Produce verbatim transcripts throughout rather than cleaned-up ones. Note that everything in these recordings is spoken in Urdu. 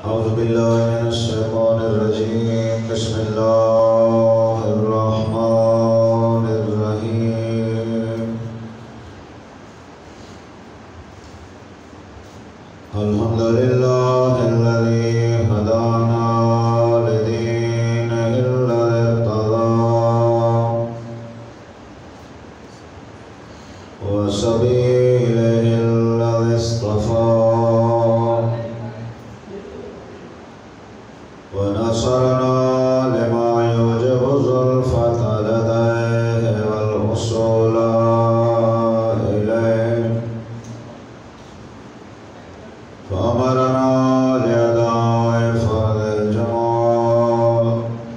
أعوذ بالله من الشيطان الرجيم بسم الله الرحمن الرحيم الحمد لله الذي هدانا لدينه الذي ارتضى وسبيله الذي اصطفى ونصرنا لما يوجب الزلفة لديه والوصول إليه فأمرنا لأداء فرض الجمعة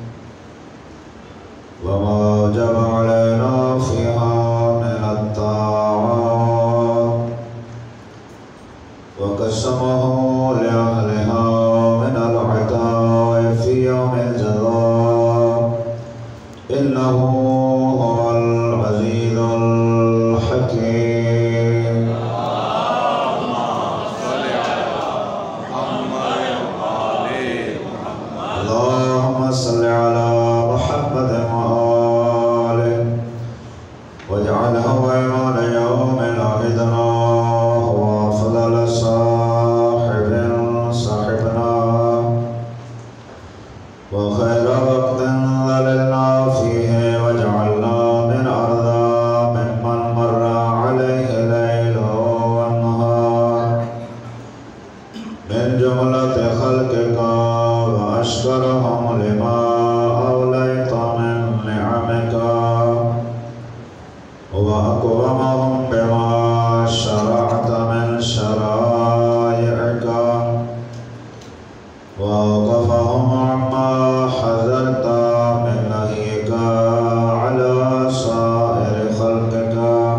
وما وجب علينا فيها من الطاعات وقسمه لأهلها من العطاء في يوم الجزاء إنه هو العزيز الحكيم. اللهم صل على محمد وآله واجعله إيمان يوم العيدنا وأفضل صاحب صاحبنا وخير وقت ظللنا فيه واجعلنا من أرضى ممن مر عليه ليل والنهار من جملة خلقك وأشكرهم لما أوليت من نعمك وأكرمهم بما شرعت من شرائعك ووقفهم عما حذرت من نهيك على سائر خلقك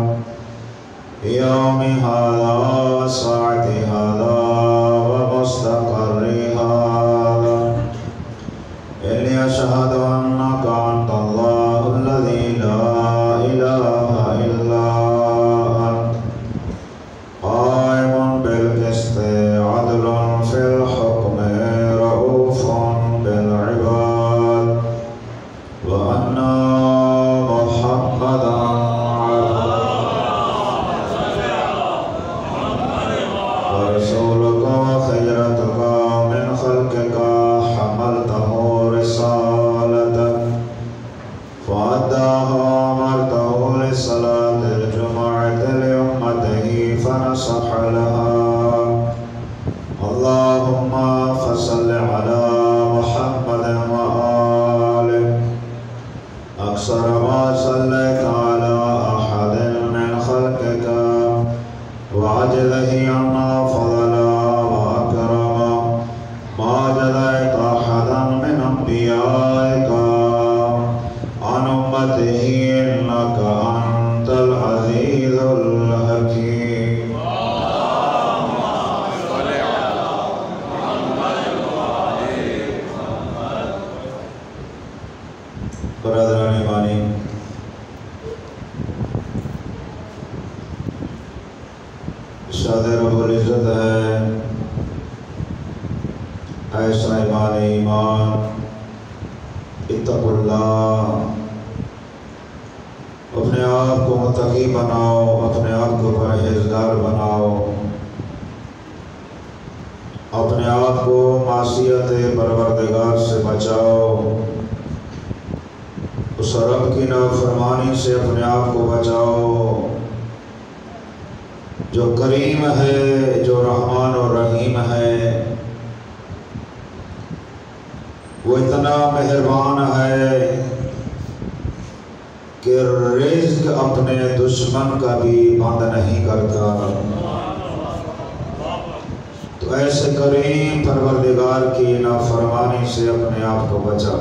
يوم هذا وساعة هذا ومستقر هذا إني أشهد أنك أنت الله الذي لا إله إلا أنت قائم بالقسط عدل في الحكم رؤوف بالعباد وأن محمدا ورسولك وخيرتك من خلقك حملته رسالتك فأداها وأمرته لصلاة الجمعة لأمته فنصح لها اللهم فصل على محمد وآله أكثر ما صليت على أحد من خلقك وعجله عنا فضلا وأكرما ما جزيت أحدا من أنبيائك عن أمته إنك أنت العزيز الحكيم. برادران ایمانی، ارشاد رب العزت ہے ایسا ایمان ایمان اتقوا اللہ، اپنے آپ کو متقی بناؤ، اپنے آپ کو پرہیزگار بناؤ، اپنے آپ کو معصیت پروردگار سے بچاؤ، اس رب کی نافرمانی سے اپنے آپ کو بچاؤ جو کریم ہے، جو رحمان اور رحیم ہے، وہ اتنا مہربان ہے کہ رزق اپنے دشمن کا بھی بند نہیں کرتا۔ تو ایسے کریم پروردگار کی نافرمانی سے اپنے آپ کو بچا۔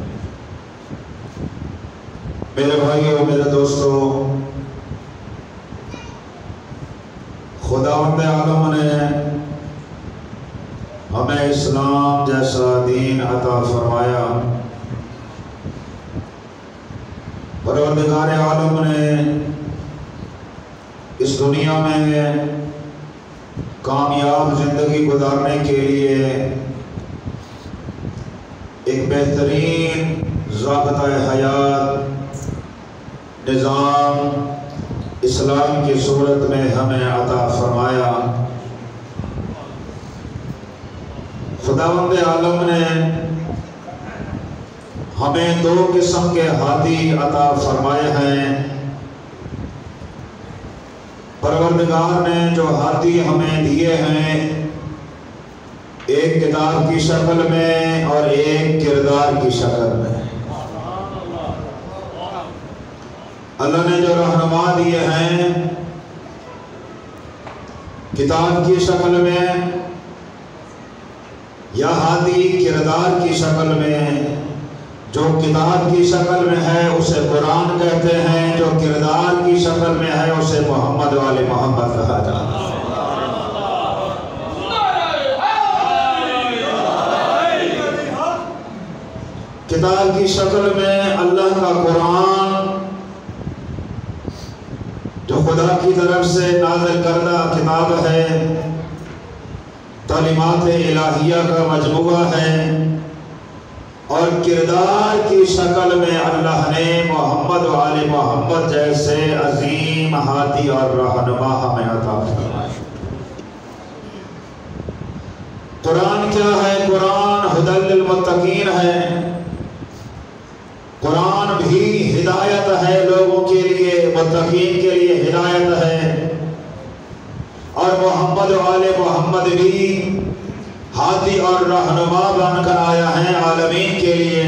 میرے بھائیوں، میرے دوستو، خداوند عالم نے ہمیں اسلام جیسا دین عطا فرمایا۔ پروردگار عالم نے اس دنیا میں کامیاب زندگی گزارنے کے لیے ایک بہترین ضابطہ حیات نظام اسلام کی صورت میں ہمیں عطا فرمایا۔ خداوند عالم نے ہمیں دو قسم کے ہادی عطا فرمائے ہیں۔ پروردگار نے جو ہادی ہمیں دیے ہیں، ایک کتاب کی شکل میں اور ایک کردار کی شکل میں۔ اللہ نے جو رہنما دیے ہیں کتاب کی شکل میں یا ہادی کردار کی شکل میں، جو کتاب کی شکل میں ہے اسے قرآن کہتے ہیں، جو کردار کی شکل میں ہے اسے محمد والے محمد کہا جاتا ہے۔ کتاب کی شکل میں اللہ کا قرآن جو خدا کی طرف سے نازل کردہ کتاب ہے، تعلیمات الہیہ کا مجموعہ ہے، اور کردار کی شکل میں اللہ نے محمد و آل محمد جیسے عظیم ہادی اور رہنما ہمیں عطا فرمائے۔ قرآن کیا ہے؟ قرآن ھدی للمتقین ہے۔ قرآن بھی ہدایت ہے لوگوں کے لیے، متقین کے لیے ہدایت ہے، اور محمد و آل محمد بھی ہادی اور رہنما بن کر آیا ہے عالمین کے لیے۔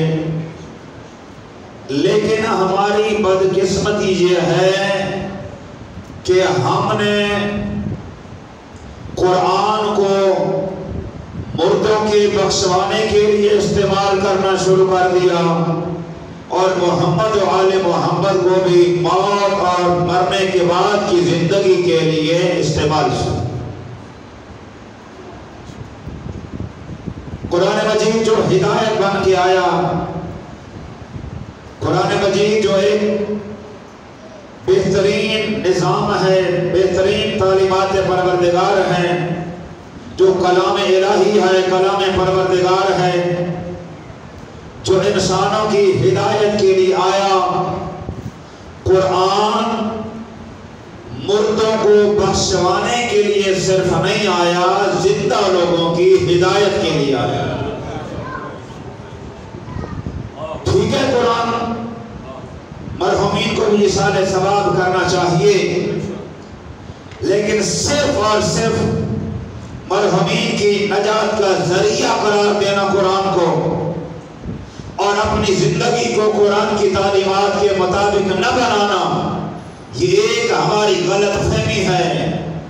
لیکن ہماری بدقسمتی یہ ہے کہ ہم نے قرآن کو مردوں کے بخشوانے کے لیے استعمال کرنا شروع کر دیا، اور محمد و آل محمد کو بھی موت اور مرنے کے بعد کی زندگی کے لیے استعمال شروع۔ قرآن مجید جو ہدایت بن کے آیا، قرآن مجید جو ایک بہترین نظام ہے، بہترین تعلیمات پروردگار ہیں، جو کلام الہی ہے، کلام پروردگار ہے، جو انسانوں کی ہدایت کے لیے آیا۔ قرآن مردوں کو بخشوانے کے لیے صرف نہیں آیا، زندہ لوگوں کی ہدایت کے لیے آیا۔ ٹھیک ہے، قرآن مرحومین کو بھی ایصال ثواب کرنا چاہیے، لیکن صرف اور صرف مرحومین کی نجات کا ذریعہ قرار دینا قرآن کو، اور اپنی زندگی کو قرآن کی تعلیمات کے مطابق نہ بنانا، یہ ایک ہماری غلط فہمی ہے۔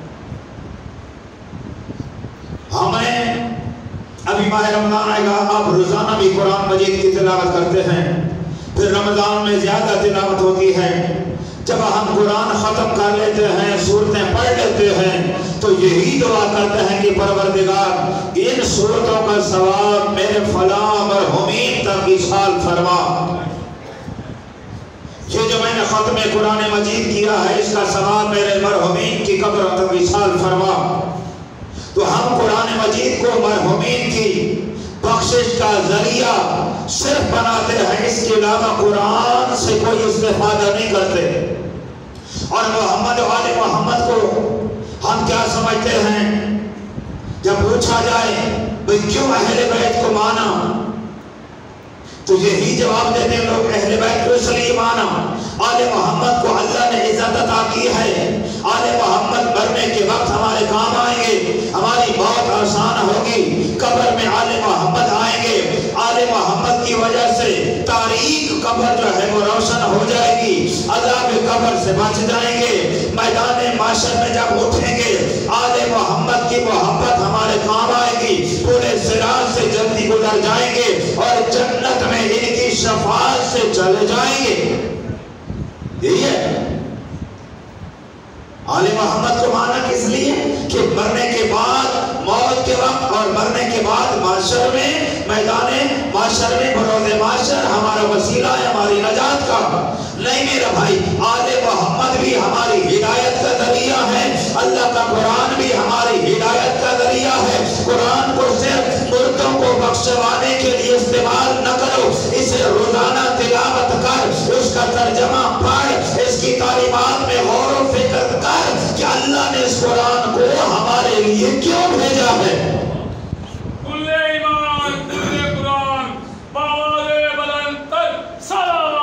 ہمیں ابھی ماہ رمضان آئے گا، آپ روزانہ بھی قرآن مجید کی تلاوت کرتے ہیں، پھر رمضان میں زیادہ تلاوت ہوتی ہے۔ جب ہم قرآن ختم کر لیتے ہیں، سورتیں پڑھ لیتے ہیں، تو یہی دعا کرتے ہیں کہ پروردگار ان سورتوں کا ثواب میرے فلاں مرحومین تک ایصال فرما۔ یہ جو میں نے ختم قرآن مجید کیا ہے، اس کا ثواب میرے مرحومین کی قبر تک ایصال فرما۔ تو ہم قرآن مجید کو مرحومین کی بخشش کا ذریعہ صرف بناتے ہیں، اس کے علاوہ قرآن سے کوئی استفادہ نہیں کرتے۔ اور محمد و آل محمد کو ہم کیا سمجھتے ہیں؟ جب پوچھا جائے بھئی کیوں اہل بیت کو مانا، تو یہی جواب دیتے ہیں لوگ، اہل بیت کو اس لیے مانا، آل محمد کو اللہ نے عزت عطا کی ہے، آل محمد مرنے کے وقت ہمارے کام آئیں گے، ہماری موت آسان ہوگی، قبر میں آل محمد آئیں گے، آل محمد کی وجہ سے تاریخ قبر جو ہے وہ روشن ہو جائے گی، عذاب قبر سے بچ جائیں گے، میدان محشر میں جب اٹھیں گے آل محمد کی محبت ہمارے کام آئے گی، پورے صراط سے جلدی گزر جائیں گے، اور جنت میں ان کی شفاعت سے چلے جائیں گے۔ یہی ہے آل محمد کو مانا کس لیے کہ مرنے کے بعد موت کے وقت اور مرنے کے بعد معاشر میں میدان معاشر میں بروز معاشر ہمارا وسیلہ ہے ہماری نجات کا۔ نہیں میرا بھائی، آل محمد بھی ہماری ہدایت کا ذریعہ ہے، اللہ کا قرآن بھی ہماری ہدایت کا ذریعہ ہے۔ قرآن کو صرف مردوں کو بخشوانے کے لیے استعمال نہ اسے روزانہ تلاوت کر، اس کا ترجمہ پڑھ، اس کی تعلیمات میں غور و فکر کر کہ اللہ نے اس قرآن کو ہمارے لیے کیوں بھیجا ہے۔ کل ایمان کل قرآن باوالِ بلند تر سلام۔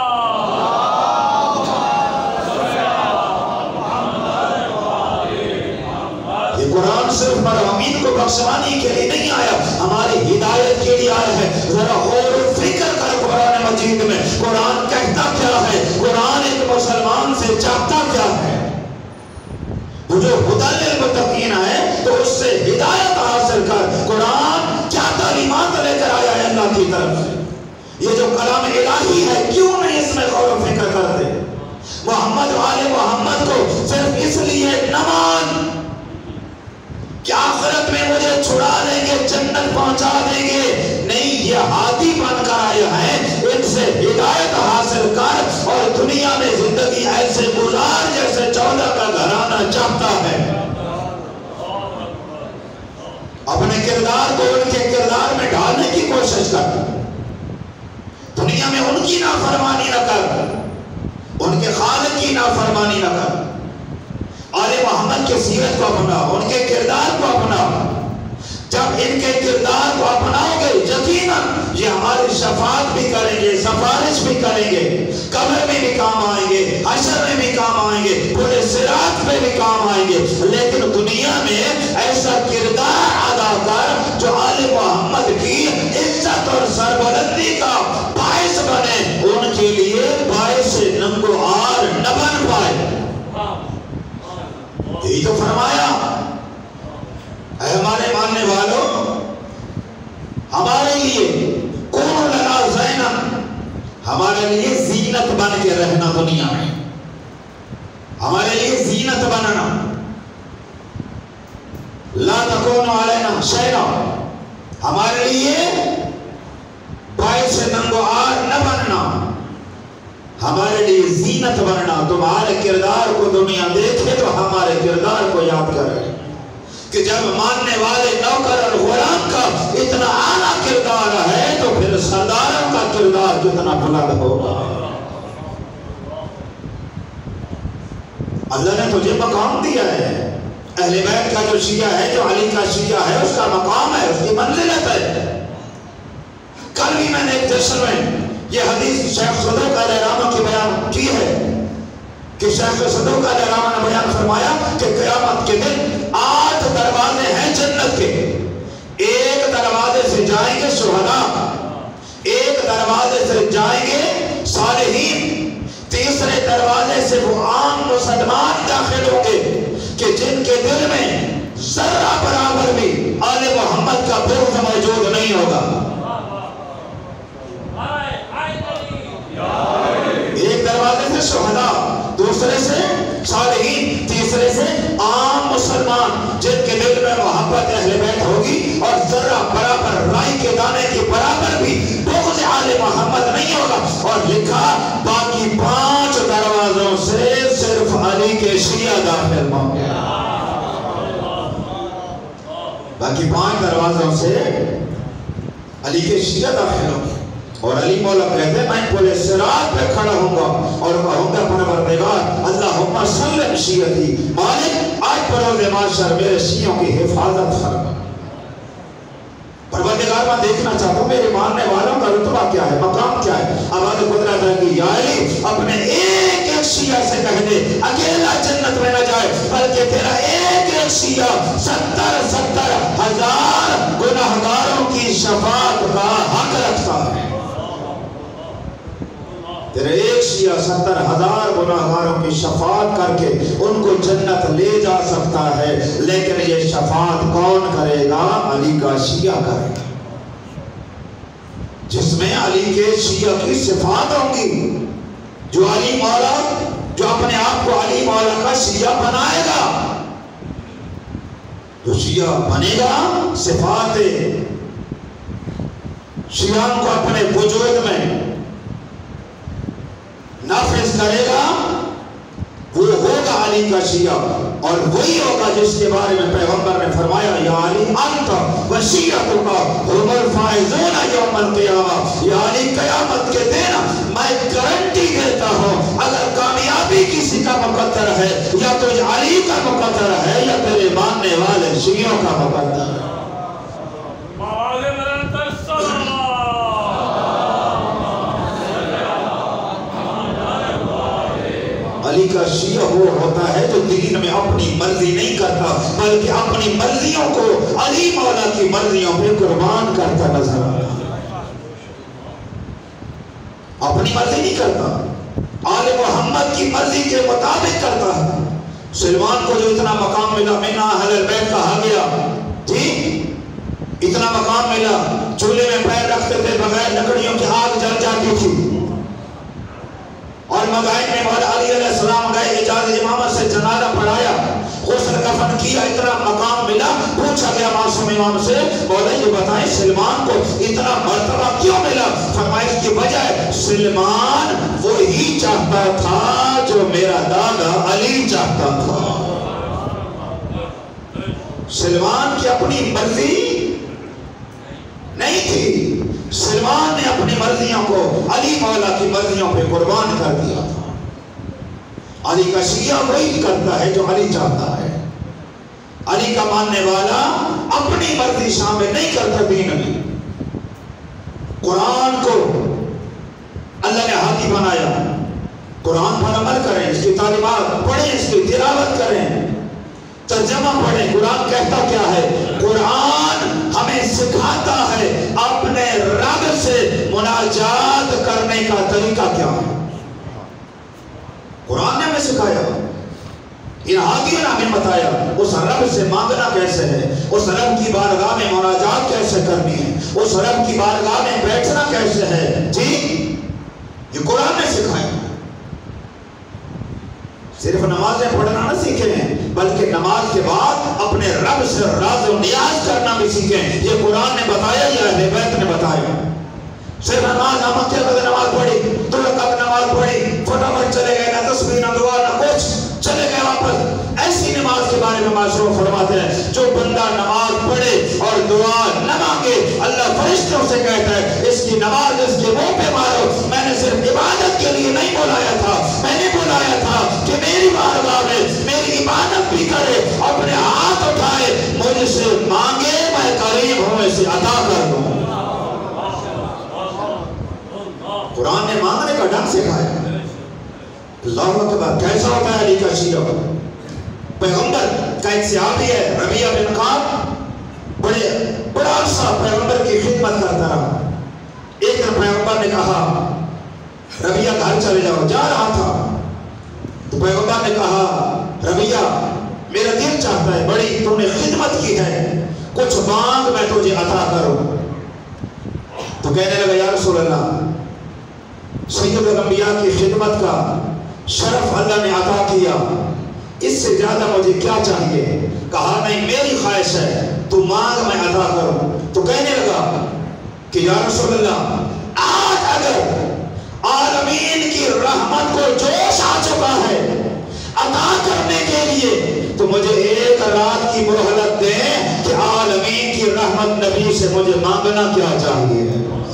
یہ قرآن صرف مرحومین کو بخشوانے کے لیے نہیں آیا، ہماری ہدایت کے لیے آیا ہے۔ ذرا غور و فکر کر قرآن مجید میں قرآن کہتا کیا ہے، قرآن ایک مسلمان سے چاہتا کیا ہے۔ وہ جو ہدی للمتقین ہے تو اس سے ہدایت حاصل کر، قرآن کیا تعلیمات لے کر آیا ہے اللہ کی طرف سے۔ یہ جو کلام الہی ہے کیوں نہیں اس میں غور و فکر کرتے؟ محمد والے محمد کو صرف اس لیے نہ مان کہ آخرت میں مجھے چھڑا دیں گے، جنت پہنچا دیں گے، نہیں، یہ ہادی بن کر آئے ہیں، ان سے ہدایت حاصل کر اور دنیا میں زندگی ایسے گزار جیسے چودہ کا گھرانہ چاہتا ہے۔ اپنے کردار کو ان کے کردار میں ڈالنے کی کوشش کر، دنیا میں ان کی نافرمانی نہ کر، ان کے خالق کی نافرمانی نہ کر، آل محمد کے سیرت کو اپنا، ان کے کردار کو اپنا۔ جب ان کے کردار کو اپناؤ گے یقیناً یہ ہماری شفاعت بھی کریں گے، سفارش بھی کریں گے، قبر میں بھی کام آئیں گے، حشر میں بھی کام آئیں گے، پورے صراط پہ بھی کام آئیں گے۔ لیکن دنیا میں ایسا کردار ادا کر جو آل محمد کی عزت اور سربلندی کا باعث بنے، ان کے لیے باعث ننگو آر نہ بن پائے۔ یہی تو فرمایا، اے ہمارے ماننے والوں، ہمارے لیے کونوا لنا زینا، ہمارے لیے زینت بن کے رہنا دنیا میں، ہمارے لیے زینت بننا، لا تکونوا علینا شیئا، ہمارے لیے باعث ننگو آر نہ بننا، ہمارے لیے زینت بننا۔ تمہارے کردار کو دنیا دیکھے تو ہمارے کردار کو یاد کرے کہ جب ماننے والے نوکر اور غلام کا اتنا اعلیٰ کردار ہے تو پھر سرداروں کا کردار کتنا بلند ہوگا۔ اللہ نے تجھے مقام دیا ہے، اہل بیت کا جو شیعہ ہے، جو علی کا شیعہ ہے، اس کا مقام ہے، اس کی منزلت ہے۔ کل بھی میں نے ایک جشن میں یہ حدیث شیخ صدوق علیہ الرحمہ کی بیان کی ہے کہ شیخ صدوق علیہ الرحمہ نے بیان فرمایا کہ قیامت کے دن آٹھ دروازے ہیں جنت کے۔ ایک دروازے سے جائیں گے شہداء، ایک دروازے سے جائیں گے صالحین، تیسرے دروازے سے وہ عام مسلمان داخل ہوں گے کہ جن کے دل میں ذرہ برابر بھی آل محمد کا بغض موجود نہیں ہوگا۔ ایک دروازے سے شہداء، دوسرے سے صالحین، تیسرے سے عام مسلمان جن کے دل میں محبت اہل بیت ہوگی اور ذرہ برابر رائی کے دانے کی برابر بھی بغض آل محمد نہیں ہوگا۔ اور لکھا باقی پانچ دروازوں سے صرف علی کے شیعہ داخل ہوں گے، باقی پانچ دروازوں سے علی کے شیعہ داخل ہوں گے۔ اور علی مولا کہتے ہیں میں پورے صراط پہ کھڑا ہوں گا اور کہوں گا پروردگار اللہم سلم شیعتی، مالک آج بروز معاشر میرے شیعوں کی حفاظت فرما۔ پروردگار میں دیکھنا چاہتا ہوں میرے ماننے والوں کا رتبہ کیا ہے، مقام کیا ہے۔ اب آج قدرت ہے کہ یا علی اپنے ایک ایک شیعہ سے کہہ دے اکیلا جنت میں نہ جائے، بلکہ تیرا ایک ایک شیعہ ستر ستر ہزار گناہگاروں کی شفاعت کا حق رکھتا ہے۔ تیرے ایک شیعہ ستر ہزار گناہگاروں کی شفاعت کر کے ان کو جنت لے جا سکتا ہے، لیکن یہ شفاعت کون کرے گا؟ علی کا شیعہ کرے گا، جس میں علی کے شیعہ کی صفات ہوں گی۔ جو علی مولا، جو اپنے آپ کو علی مولا کا شیعہ بنائے گا، جو شیعہ بنے گا، صفات شیعہ کو اپنے وجود میں نافذ کرے گا، وہ ہوگا علی کا شیعہ، اور وہی ہوگا جس کے بارے میں پیغمبر نے فرمایا یا علی انت و شیعتک هم الفائزون یوم القیامہ، یا علی قیامت کے دن میں گارنٹی دیتا ہوں اگر کامیابی کسی کا مقدر ہے یا تو علی کا مقدر ہے یا تیرے ماننے والے شیعوں کا مقدر ہے۔ علی کا شیعہ وہ ہوتا ہے جو دین میں اپنی مرضی نہیں کرتا بلکہ اپنی مرضیوں کو علی مولا کی مرضیوں پہ قربان کرتا نظر آتا ہے، اپنی مرضی نہیں کرتا، آل محمد کی مرضی کے مطابق کرتا ہے۔ سلمان کو جو اتنا مقام ملا، من اہل البیت کہا گیا، ٹھیک اتنا مقام ملا، چولہے میں پیر رکھتے تھے بغیر لکڑیوں کی آگ جل جاتی تھی، اور مدائن میں مولا علی علیہ السلام گئے، اجازت امامت سے جنازہ پڑھایا، غسل کفن کیا، اتنا مقام ملا۔ پوچھا گیا معصوم امام سے، مولا یہ بتائیں سلمان کو اتنا مرتبہ کیوں ملا؟ فرمایا اس کی وجہ ہے سلمان وہی چاہتا تھا جو میرا دادا علی چاہتا تھا۔ سلمان کی اپنی مرضی نہیں تھی، سلمان نے اپنی مرضیوں کو علی مولا کی مرضیوں پہ قربان کر دیا تھا۔ علی کا شیعہ وہی کرتا ہے جو علی چاہتا ہے، علی کا ماننے والا اپنی مرضی شامل نہیں کرتا دین میں۔ قرآن کو اللہ نے ہاتھی بنایا، قرآن پر عمل کریں، اس کی تعلیمات پڑھیں، اس کی تلاوت کریں، ترجمہ پڑھیں۔ قرآن کہتا کیا ہے؟ قرآن ہمیں سکھاتا ہے اپنے رب سے مناجات کرنے کا طریقہ کیا ہے۔ قرآن نے ہمیں سکھایا، ان ہادیوں نے ہمیں بتایا اس رب سے مانگنا کیسے ہے، اس رب کی بارگاہ میں مناجات کیسے کرنی ہے، اس رب کی بارگاہ میں بیٹھنا کیسے ہے۔ جی یہ قرآن نے سکھایا۔ صرف نمازیں پڑھنا نہ سیکھیں بلکہ نماز کے بعد اپنے رب سے راز و نیاز کرنا بھی سیکھیں۔ یہ قرآن نے بتایا یا اہل بیت نے بتایا؟ صرف نماز ہم اکیلے قدر نماز پڑھی، دو رکعت نماز پڑھی، فٹافٹ چلے گئے، نہ تسبیح نہ دعا نہ کچھ، چلے گئے واپس۔ ایسی نماز کے بارے میں معصوم فرماتے ہیں جو بندہ نماز پڑھے اور دعا نہ مانگے، اللہ فرشتوں سے کہتا ہے اس کی نماز اس کے منہ پہ مارو، میں نے صرف عبادت کے لیے نہیں بلایا تھا، میں نے بلایا تھا کہ میری بارگاہ میں میری عبادت بھی کرے، اپنے ہاتھ اٹھائے، مجھ سے مانگے، میں قریب ہوں اسے عطا کر دوں۔ قرآن نے مانگنے کا ڈھنگ سکھایا۔ اللہ اکبر، کیسا ہوتا ہے علی کا شیعہ؟ پیغمبر کا ایک صحابی ہے ربیعہ بن کعب، بڑے بڑا عرصہ پیغمبر کی خدمت کرتا رہا۔ ایک دن پیغمبر نے کہا ربیعہ گھر چلے جاؤ، جا رہا تھا تو پیغمبر نے کہا ربیعہ میرا دل چاہتا ہے بڑی تم نے خدمت کی ہے، کچھ مانگ میں تجھے عطا کروں۔ تو کہنے لگا یا رسول اللہ سید الانبیاء کی خدمت کا شرف اللہ نے عطا کیا، اس سے زیادہ مجھے کیا چاہیے؟ کہا نہیں میری خواہش ہے تو مانگ میں عطا کروں۔ تو کہنے لگا کہ یا رسول اللہ آج اگر عالمین کی رحمت کو جوش آ چکا ہے عطا کرنے کے لیے تو مجھے ایک رات کی مہلت دیں کہ عالمین کی رحمت نبی سے مجھے مانگنا کیا چاہیے۔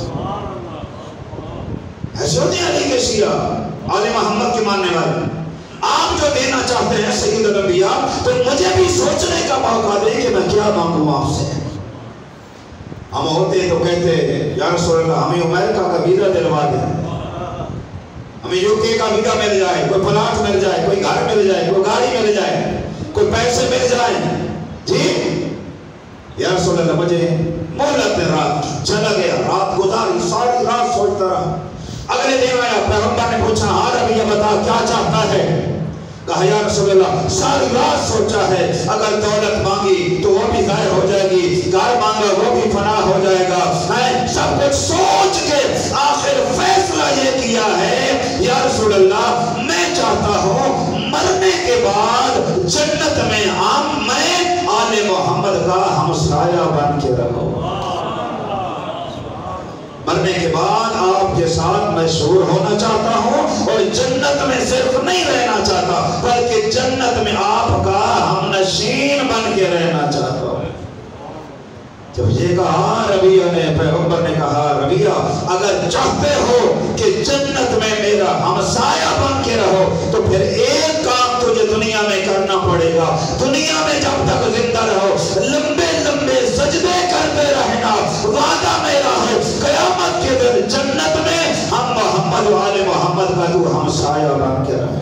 ایسے ہوتے ہیں علی کے شیعہ، آل محمد کے ماننے والے، آپ جو دینا چاہتے ہیں سید الانبیاء تو مجھے بھی سوچنے کا موقع دیں کہ میں کیا مانگوں آپ سے۔ ہم ہوتے ہیں تو کہتے یا رسول اللہ ہمیں امریکہ کا ویزا دلوا دیں، ہمیں یو کے کا ویزا مل جائے، کوئی پلاٹ مل جائے، کوئی گھر مل جائے، کوئی گاڑی مل جائے، کوئی پیسے مل جائیں۔ جی یا رسول اللہ مجھے مہلت دیں رات کی۔ چلا گیا، رات گزاری، ساری رات سوچتا رہا۔ اگلے دن آیا، پیغمبر نے پوچھا ہاں ربیعہ بتا کیا چاہتا ہے؟ کہا یا رسول اللہ ساری رات سوچا ہے اگر دولت مانگی تو وہ بھی ظاہر ہو جائے گی، گھر مانگا وہ بھی فنا ہو جائے گا، سب کچھ سوچ کے آخر فیصلہ یہ کیا ہے یا رسول اللہ میں چاہتا ہوں مرنے کے بعد جنت میں ہم میں آل محمد کا ہمسایہ بن کے رہو۔ مرنے کے بعد آپ کے ساتھ مشہور ہونا چاہتا ہوں اور جنت میں صرف نہیں رہنا چاہتا بلکہ جنت میں آپ کا ہم نشین بن کے رہنا چاہتا ہوں۔ جب یہ کہا ربیہ نے، پیغمبر نے کہا ربیہ اگر چاہتے ہو کہ جنت میں میرا ہمسایہ بن کے رہو تو پھر ایک کام تجھے دنیا میں کرنا پڑے گا، دنیا میں جب تک زندہ رہو لمبے لمبے سجدے کرتے رہنا، وعدہ میرا ہے قیامت کے دن جنت میں ہم محمد و آل محمد کا تو ہمسایہ بن کے رہے۔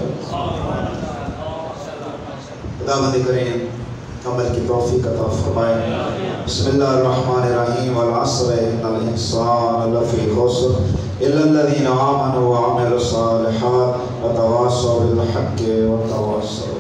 خداوند کریم عمل کی توفیق عطا فرمائے۔ بسم اللہ الرحمن الرحیم والعصر ان الانسان لفی خسر الا الذین آمنوا وعملوا الصالحات وتواصوا بالحق وتواصوا